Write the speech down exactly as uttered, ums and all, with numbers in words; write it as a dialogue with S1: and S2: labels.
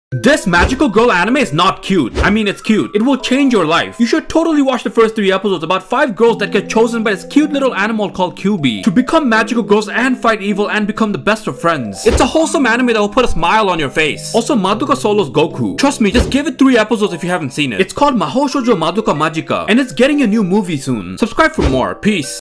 S1: This magical girl anime is not cute. I mean, it's cute. It will change your life. You should totally watch the first three episodes about five girls that get chosen by this cute little animal called Kyuubey to become magical girls and fight evil and become the best of friends. It's a wholesome anime that will put a smile on your face. Also, Madoka Solo's Goku. Trust me, just give it three episodes if you haven't seen it. It's called Mahou Shoujo Madoka Magica, and it's getting a new movie soon. Subscribe for more. Peace.